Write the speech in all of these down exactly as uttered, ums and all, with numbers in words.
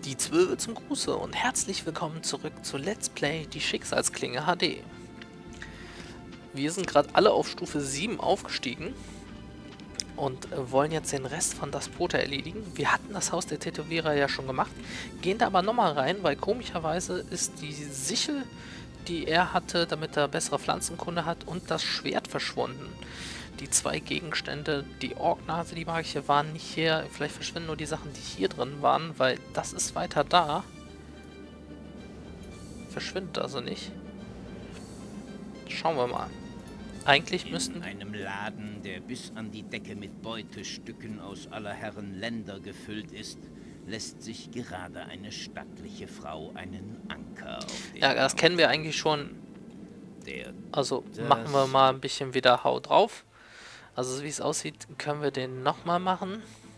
Die Zwölfe zum Gruße und herzlich willkommen zurück zu Let's Play die Schicksalsklinge H D. Wir sind gerade alle auf Stufe sieben aufgestiegen und äh, wollen jetzt den Rest von Das Brot erledigen. Wir hatten das Haus der Tätowierer ja schon gemacht, gehen da aber nochmal rein, weil komischerweise ist die Sichel, die er hatte, damit er bessere Pflanzenkunde hat, und das Schwert verschwunden. Die zwei Gegenstände, die Orknase, die magische, waren nicht hier. Vielleicht verschwinden nur die Sachen, die hier drin waren, weil das ist weiter da. Verschwindet also nicht. Schauen wir mal. Eigentlich müssten... In einem Laden, der bis an die Decke mit Beutestücken aus aller Herren Länder gefüllt ist, lässt sich gerade eine stattliche Frau einen Anker auf den Ja, das Bauch kennen wir eigentlich schon. Der Also das machen wir mal ein bisschen wieder Hau drauf. Also wie es aussieht, können wir den nochmal machen.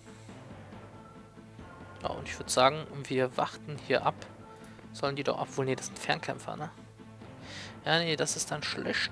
Ja, und ich würde sagen, wir warten hier ab. Sollen die doch... Obwohl, nee, das sind Fernkämpfer, ne? Ja, nee, das ist dann schlecht.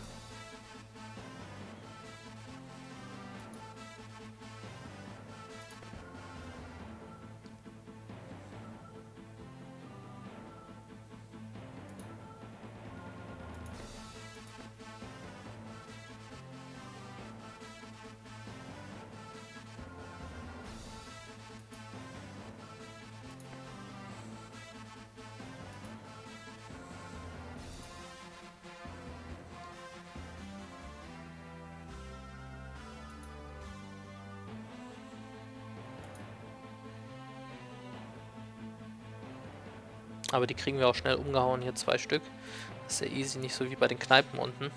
Aber die kriegen wir auch schnell umgehauen, hier zwei Stück. Das ist ja easy, nicht so wie bei den Kneipen unten.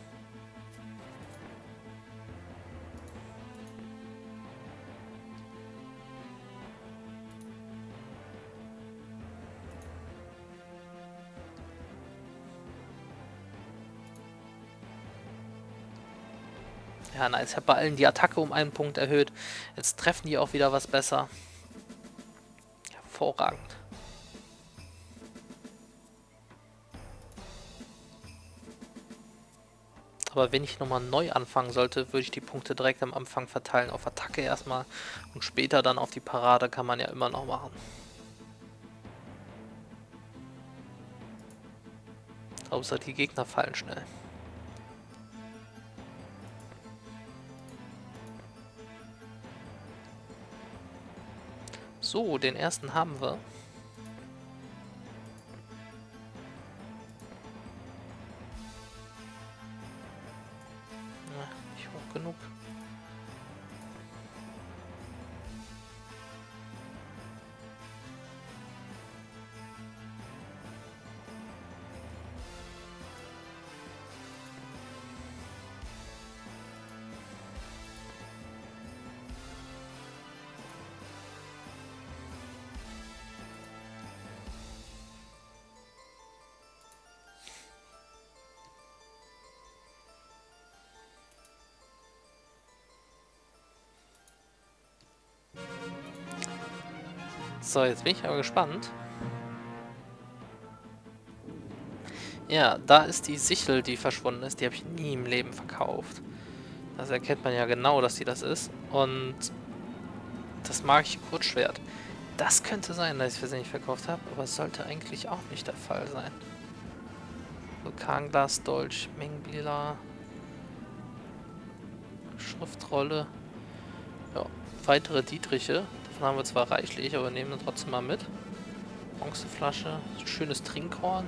Ja, nice. Ich habe bei allen die Attacke um einen Punkt erhöht. Jetzt treffen die auch wieder was besser. Hervorragend. Aber wenn ich nochmal neu anfangen sollte, würde ich die Punkte direkt am Anfang verteilen. Auf Attacke erstmal und später dann auf die Parade, kann man ja immer noch machen. Außer die Gegner fallen schnell. So, den ersten haben wir. Nicht hoch genug. So, jetzt bin ich aber gespannt. Ja, da ist die Sichel, die verschwunden ist. Die habe ich nie im Leben verkauft. Das erkennt man ja genau, dass sie das ist. Und das magische Kurzschwert. Das könnte sein, dass ich es versehentlich verkauft habe, aber es sollte eigentlich auch nicht der Fall sein. Vulkanglas, Dolch, Mengbila, Schriftrolle. Ja, weitere Dietriche. Davon haben wir zwar reichlich, aber nehmen wir trotzdem mal mit. Bronzeflasche, schönes Trinkhorn.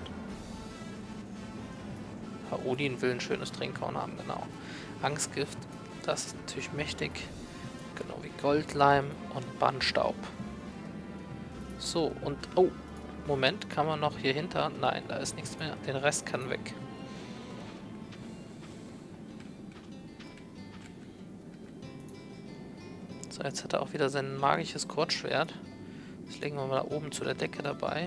Ja, Odin will ein schönes Trinkhorn haben, genau. Angstgift, das ist natürlich mächtig. Genau wie Goldleim und Bannstaub. So, und... Oh, Moment, kann man noch hier hinter? Nein, da ist nichts mehr. Den Rest kann weg. So, jetzt hat er auch wieder sein magisches Kurzschwert. Das legen wir mal da oben zu der Decke dabei.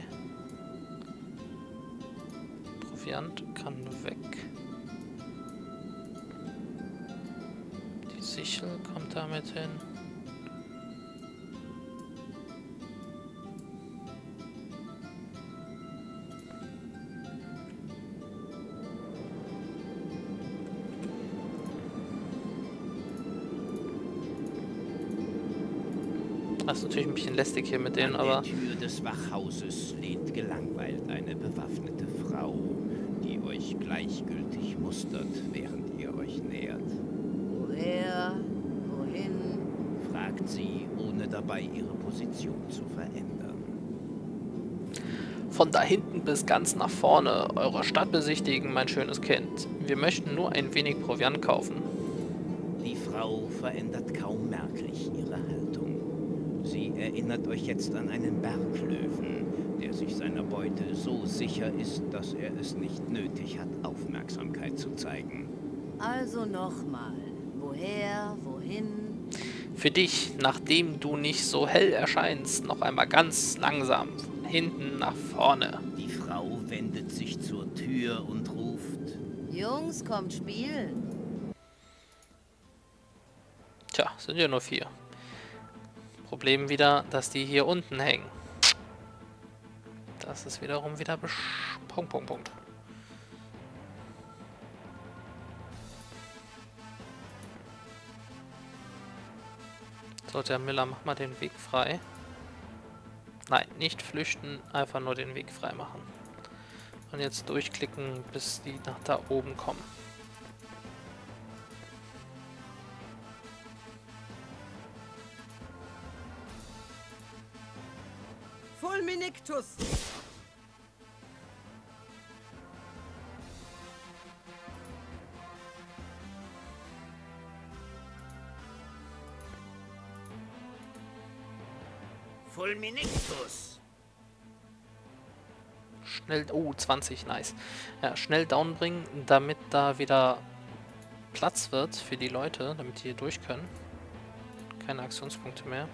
Proviant kann weg. Die Sichel kommt damit hin. Das ist natürlich ein bisschen lästig hier mit denen, An aber... der Tür des Wachhauses lehnt gelangweilt eine bewaffnete Frau, die euch gleichgültig mustert, während ihr euch nähert. Woher? Wohin? Fragt sie, ohne dabei ihre Position zu verändern. Von da hinten bis ganz nach vorne eure Stadt besichtigen, mein schönes Kind. Wir möchten nur ein wenig Proviant kaufen. Die Frau verändert kaum merklich ihre Haltung. Sie erinnert euch jetzt an einen Berglöwen, der sich seiner Beute so sicher ist, dass er es nicht nötig hat, Aufmerksamkeit zu zeigen. Also nochmal. Woher? Wohin? Für dich, nachdem du nicht so hell erscheinst, noch einmal ganz langsam von hinten nach vorne. Die Frau wendet sich zur Tür und ruft: Jungs, kommt spielen. Tja, sind ja nur vier. Problem wieder, dass die hier unten hängen. Das ist wiederum wieder besch... Punkt, Punkt, Punkt. So, der Miller, mach mal den Weg frei. Nein, nicht flüchten, einfach nur den Weg frei machen. Und jetzt durchklicken, bis die nach da oben kommen. Fulminictus! Fulminictus! Schnell, oh, zwanzig, nice. Ja, schnell down bringen, damit da wieder Platz wird für die Leute, damit die hier durch können. Keine Aktionspunkte mehr.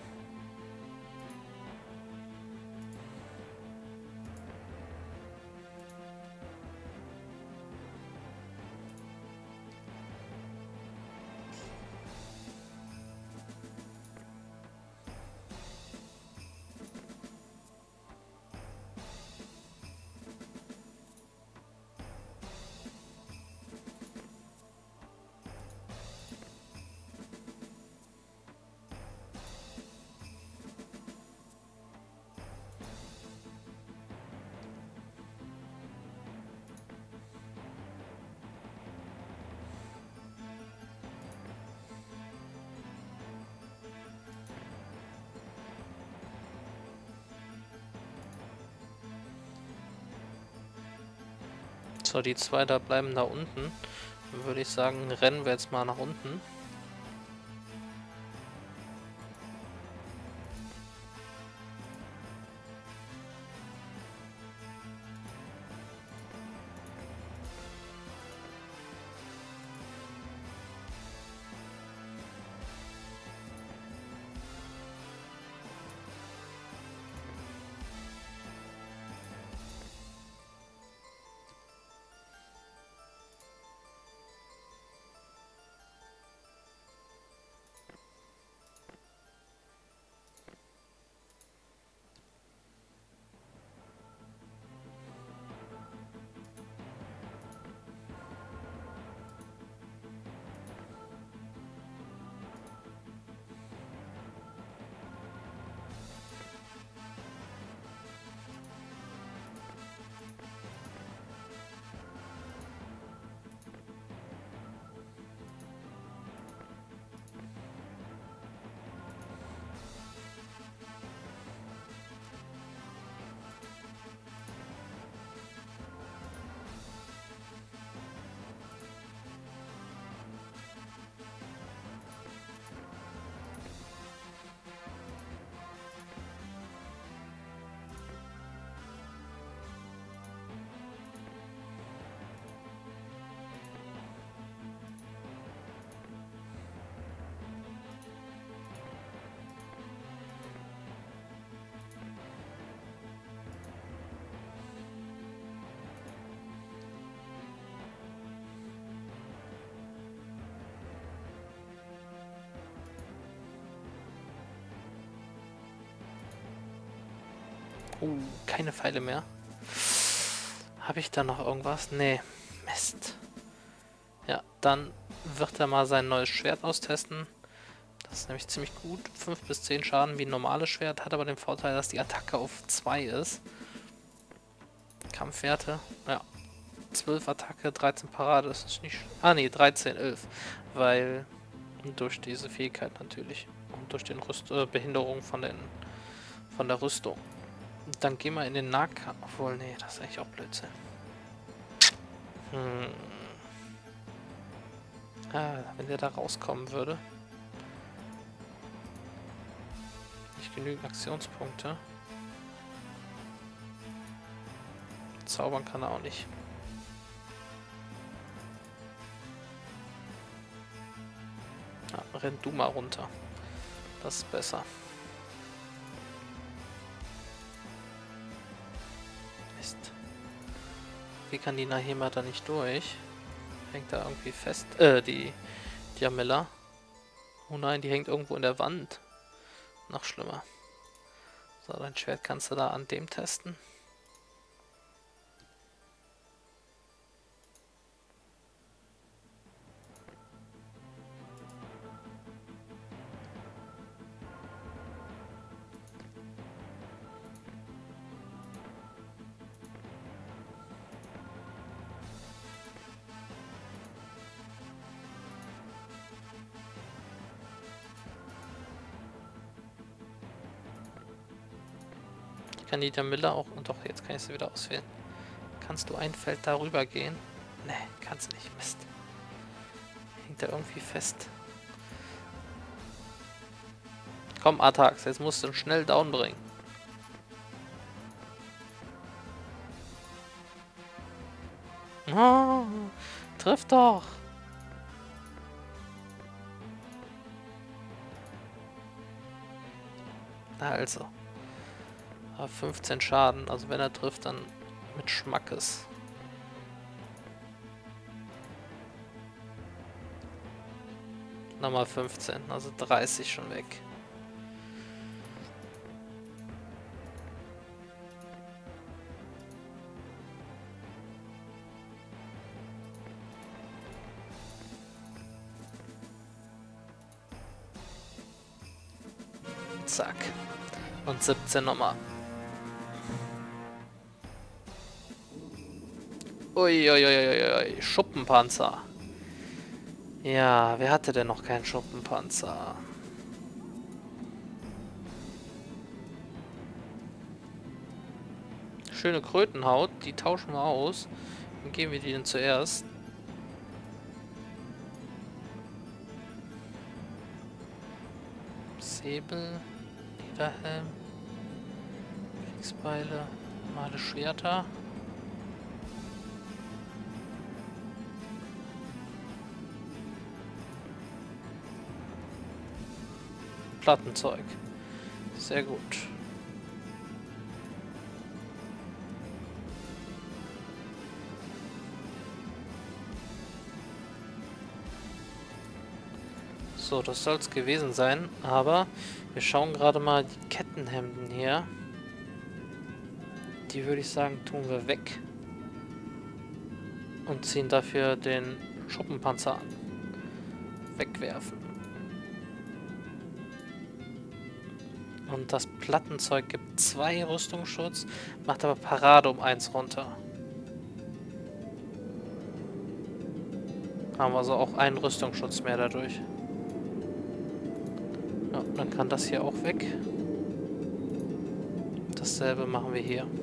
So, die zwei da bleiben da unten. Dann würde ich sagen, rennen wir jetzt mal nach unten. Oh, keine Pfeile mehr. Habe ich da noch irgendwas? Nee. Mist. Ja, dann wird er mal sein neues Schwert austesten. Das ist nämlich ziemlich gut. fünf bis zehn Schaden wie ein normales Schwert, hat aber den Vorteil, dass die Attacke auf zwei ist. Kampfwerte, ja. zwölf Attacke, dreizehn Parade, das ist nicht... Ah ne, dreizehn, elf. Weil durch diese Fähigkeit natürlich. Und durch den Rüst äh, Behinderung von, den, von der Rüstung. Und dann gehen wir in den Nahkampf. Obwohl, nee, das ist eigentlich auch Blödsinn. Hm. Ah, wenn der da rauskommen würde. Nicht genügend Aktionspunkte. Zaubern kann er auch nicht. Ja, renn du mal runter. Das ist besser. Mist. Wie kann die Nahema da nicht durch? Hängt da irgendwie fest. Äh, die Diamella. Oh nein, die hängt irgendwo in der Wand. Noch schlimmer. So, dein Schwert kannst du da an dem testen. Kann die Jamila auch... Und doch, jetzt kann ich sie wieder auswählen. Kannst du ein Feld darüber gehen? Ne, kannst nicht. Mist. Hängt da irgendwie fest. Komm, Artax, jetzt musst du ihn schnell down bringen. Oh, triff doch! Also. fünfzehn Schaden, also wenn er trifft, dann mit Schmackes. Nochmal fünfzehn, also dreißig schon weg. Zack. Und siebzehn nochmal. Uiuiuiui, Schuppenpanzer. Ja, wer hatte denn noch keinen Schuppenpanzer? Schöne Krötenhaut, die tauschen wir aus. Dann geben wir die denn zuerst. Säbel, Lederhelm, Kriegsbeile, normale Schwerter. Plattenzeug. Sehr gut. So, das soll es gewesen sein, aber wir schauen gerade mal die Kettenhemden hier. Die würde ich sagen, tun wir weg. Und ziehen dafür den Schuppenpanzer an. Wegwerfen. Und das Plattenzeug gibt zwei Rüstungsschutz, macht aber Parade um eins runter. Haben wir also auch einen Rüstungsschutz mehr dadurch. Ja, dann kann das hier auch weg. Dasselbe machen wir hier.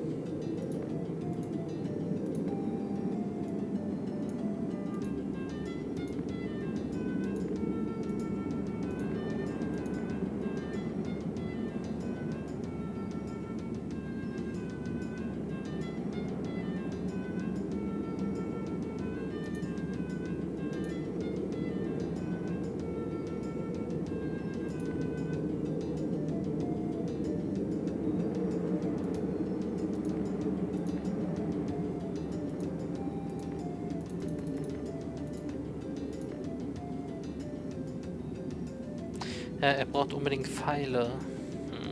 Ja, er braucht unbedingt Pfeile. Hm.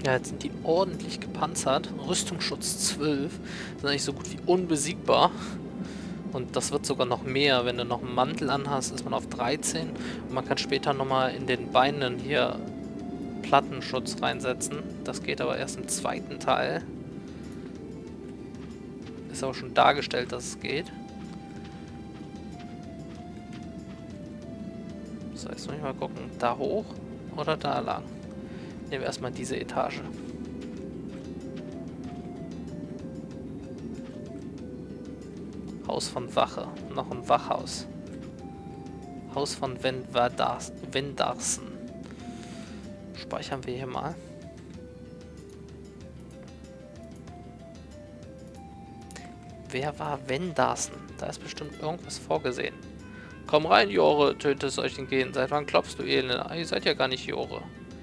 Ja, jetzt sind die ordentlich gepanzert. Rüstungsschutz zwölf. Sind eigentlich so gut wie unbesiegbar. Und das wird sogar noch mehr. Wenn du noch einen Mantel anhast, ist man auf dreizehn. Und man kann später nochmal in den Beinen hier Plattenschutz reinsetzen. Das geht aber erst im zweiten Teil. Ist aber schon dargestellt, dass es geht. So, jetzt muss ich mal gucken. Da hoch oder da lang? Nehmen wir erstmal diese Etage. Haus von Wache. Noch ein Wachhaus. Haus von Wendarsen. Speichern wir hier mal. Wer war Wendarsen? Da ist bestimmt irgendwas vorgesehen. Komm rein, Jore, tötet es euch entgehen. Seit wann klopfst du, Elend? Ah, ihr seid ja gar nicht Jore.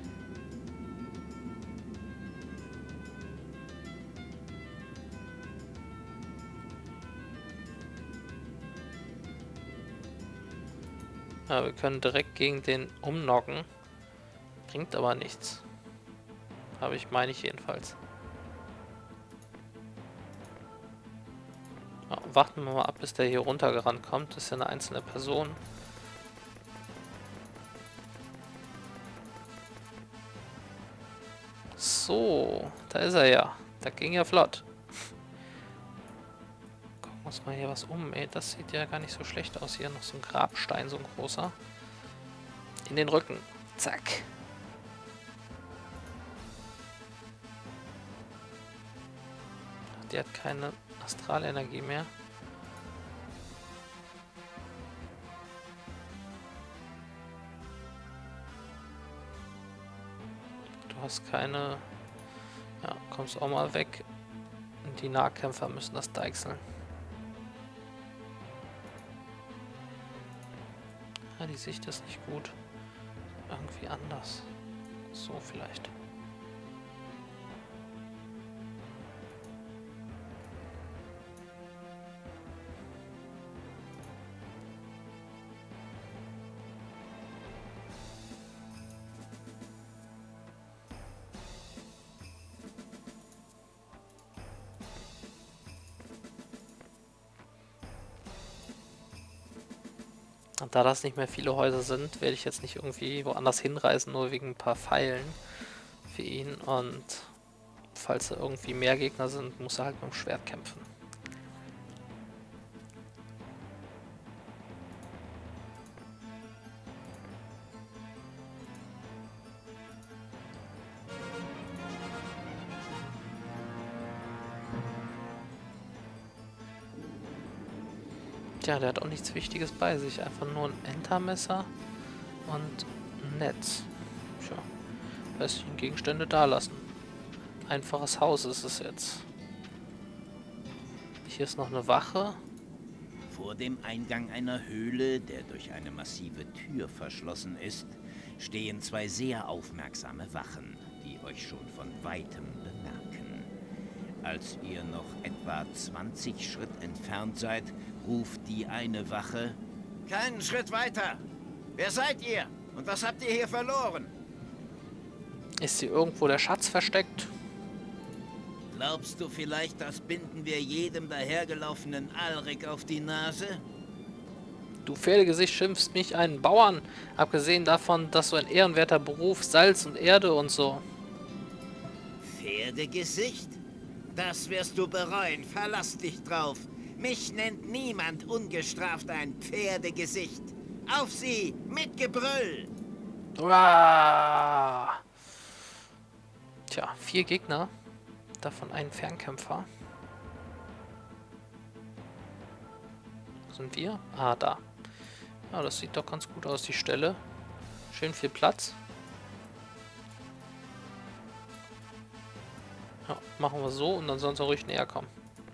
Ja, wir können direkt gegen den umnocken. Bringt aber nichts. Aber ich meine ich jedenfalls. Ja, warten wir mal ab, bis der hier runtergerannt kommt. Das ist ja eine einzelne Person. So, da ist er ja. Da ging ja flott. Gucken wir uns mal hier was um. Ey, das sieht ja gar nicht so schlecht aus. Hier noch so ein Grabstein, so ein großer. In den Rücken. Zack. Die hat keine Astralenergie mehr. Du hast keine... Ja, kommst auch mal weg. Und die Nahkämpfer müssen das deichseln. Ja, die Sicht ist nicht gut. Irgendwie anders. So vielleicht. Und da das nicht mehr viele Häuser sind, werde ich jetzt nicht irgendwie woanders hinreisen, nur wegen ein paar Pfeilen für ihn. Und falls da irgendwie mehr Gegner sind, muss er halt mit dem Schwert kämpfen. Tja, der hat auch nichts Wichtiges bei sich. Einfach nur ein Entermesser und ein Netz. Tja, lässt sich Gegenstände da lassen. Einfaches Haus ist es jetzt. Hier ist noch eine Wache. Vor dem Eingang einer Höhle, der durch eine massive Tür verschlossen ist, stehen zwei sehr aufmerksame Wachen, die euch schon von weitem bemerken. Als ihr noch etwa zwanzig Schritt entfernt seid, ruft die eine Wache: Keinen Schritt weiter! Wer seid ihr? Und was habt ihr hier verloren? Ist hier irgendwo der Schatz versteckt? Glaubst du vielleicht, das binden wir jedem dahergelaufenen Alrik auf die Nase? Du Pferdegesicht schimpfst mich einen Bauern, abgesehen davon, dass so ein ehrenwerter Beruf, Salz und Erde und so. Pferdegesicht? Das wirst du bereuen, verlass dich drauf. Mich nennt niemand ungestraft ein Pferdegesicht. Auf sie, mit Gebrüll! Uah. Tja, vier Gegner. Davon ein Fernkämpfer. Wo sind wir? Ah, da. Ja, das sieht doch ganz gut aus, die Stelle. Schön viel Platz. Ja, machen wir so und dann sollen sie ruhig näher kommen.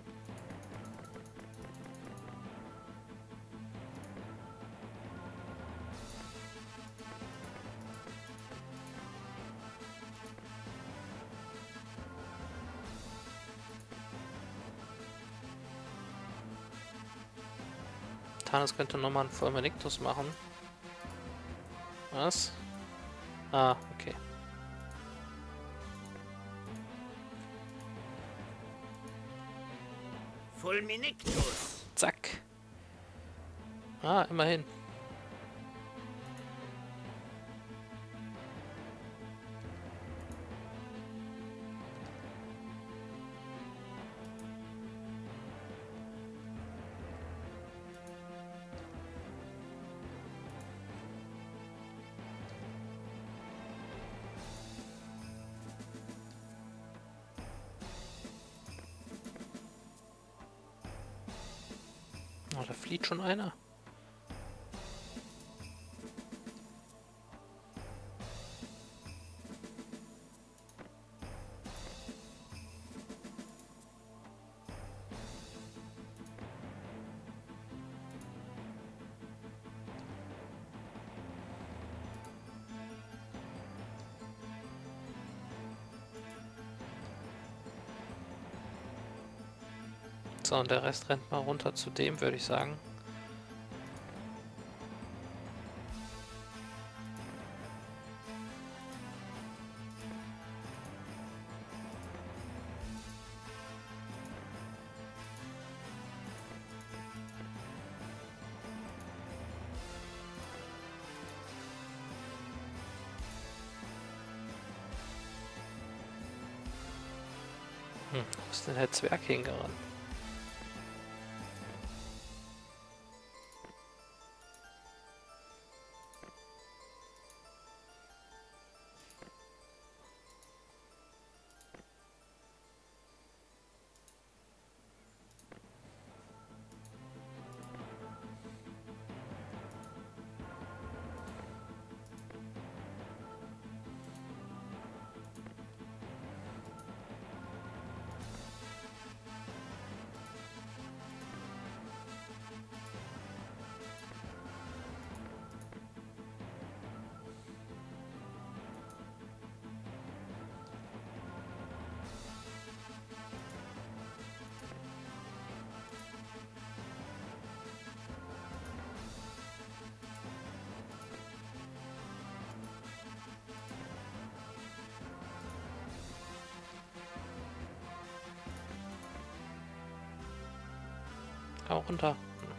Thanos könnte nochmal einen Fulminictus machen. Was? Ah, okay. Fulminictus. Zack. Ah, immerhin. Oh, da flieht schon einer. So, und der Rest rennt mal runter zu dem, würde ich sagen. Hm, wo ist denn der Zwerg hingerannt? Hau runter.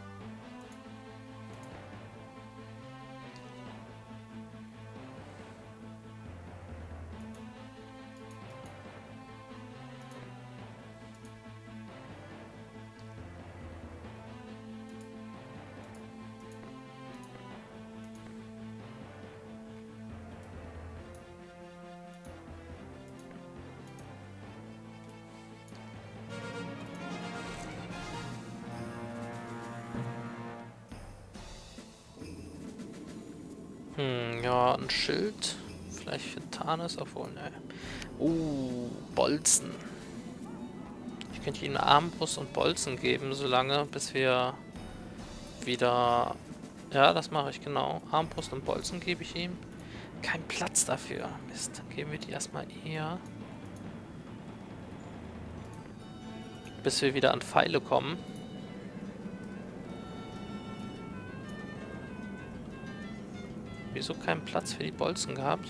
Hm, ja, ein Schild. Vielleicht für Tarnis, obwohl, ne. Uh, Bolzen. Ich könnte ihm Armbrust und Bolzen geben, solange, bis wir wieder... Ja, das mache ich, genau. Armbrust und Bolzen gebe ich ihm. Kein Platz dafür. Mist, dann geben wir die erstmal eher. Bis wir wieder an Pfeile kommen. Wieso keinen Platz für die Bolzen gehabt?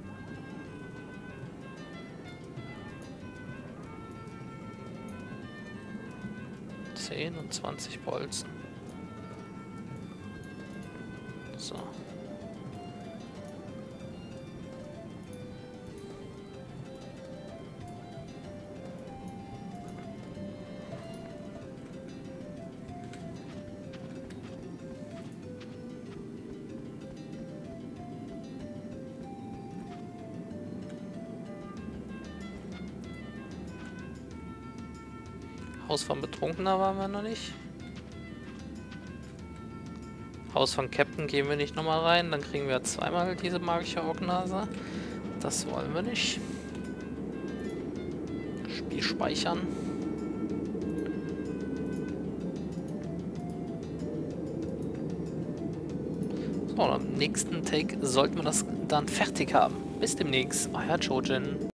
zehn und zwanzig Bolzen. So. Haus von Betrunkener waren wir noch nicht. Haus von Captain gehen wir nicht nochmal rein. Dann kriegen wir zweimal diese magische Augnase. Das wollen wir nicht. Spiel speichern. So, am nächsten Take sollten wir das dann fertig haben. Bis demnächst. Euer Chojin.